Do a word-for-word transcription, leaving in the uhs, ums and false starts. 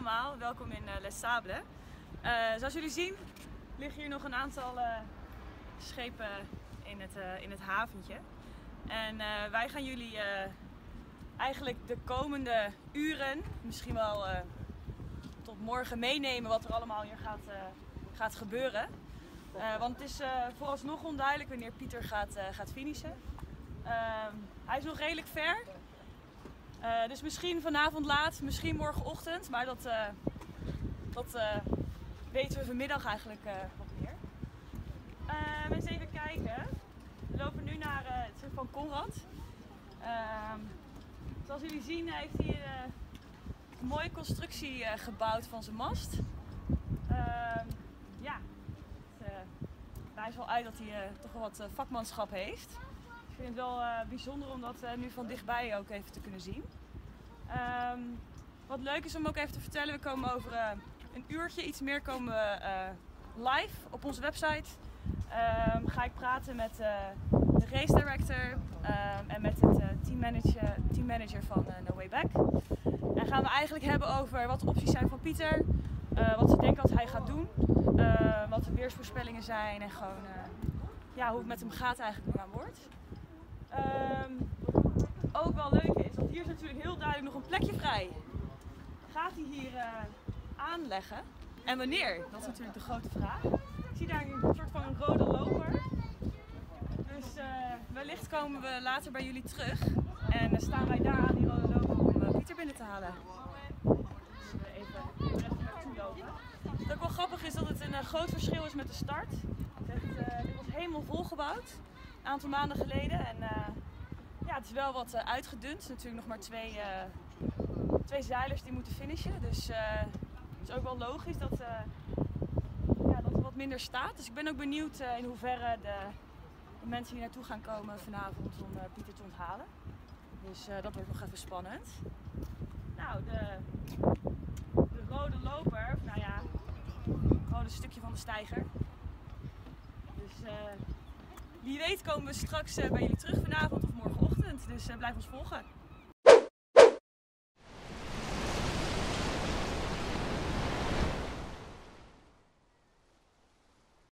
allemaal, welkom in uh, Les Sables. Uh, zoals jullie zien liggen hier nog een aantal uh, schepen in het, uh, in het haventje. En uh, wij gaan jullie uh, eigenlijk de komende uren, misschien wel uh, tot morgen meenemen wat er allemaal hier gaat, uh, gaat gebeuren. Uh, want het is uh, vooralsnog onduidelijk wanneer Pieter gaat, uh, gaat finishen. Uh, hij is nog redelijk ver. Uh, dus misschien vanavond laat, misschien morgenochtend, maar dat, uh, dat uh, weten we vanmiddag eigenlijk uh, wat meer. Uh, eens even kijken. We lopen nu naar uh, het schip van Conrad. Uh, zoals jullie zien heeft hij uh, een mooie constructie uh, gebouwd van zijn mast. Uh, ja, het uh, wijst wel uit dat hij uh, toch wel wat uh, vakmanschap heeft. Ik vind het wel uh, bijzonder om dat uh, nu van dichtbij ook even te kunnen zien. Um, wat leuk is om ook even te vertellen, we komen over uh, een uurtje, iets meer komen we uh, live op onze website. Um, ga ik praten met uh, de race director um, en met het uh, teammanager, teammanager van uh, No Way Back. En gaan we eigenlijk hebben over wat de opties zijn van Pieter, uh, wat ze denken dat hij gaat doen, uh, wat de weersvoorspellingen zijn en gewoon uh, ja, hoe het met hem gaat eigenlijk nu aan boord. Um, ook wel leuk is, want hier is natuurlijk heel duidelijk nog een plekje vrij. Gaat hij hier uh, aanleggen? En wanneer? Dat is natuurlijk de grote vraag. Ik zie daar een soort van een rode loper. Dus uh, wellicht komen we later bij jullie terug. En dan staan wij daar aan die rode loper om uh, Pieter binnen te halen. Dus we even, even naartoe lopen. Wat ook wel grappig is dat het een uh, groot verschil is met de start. Het, uh, dit was helemaal volgebouwd. Een aantal maanden geleden en uh, ja, het is wel wat uh, uitgedund. Er zijn natuurlijk nog maar twee, uh, twee zeilers die moeten finishen. Dus uh, het is ook wel logisch dat, uh, ja, dat er wat minder staat. Dus ik ben ook benieuwd uh, in hoeverre de, de mensen hier naartoe gaan komen vanavond om uh, Pieter te onthalen. Dus uh, dat wordt nog even spannend. Nou, de, de rode loper, nou ja, gewoon een stukje van de steiger. Dus uh, wie weet komen we straks uh, bij jullie terug vanavond of morgenochtend. Dus uh, blijf ons volgen.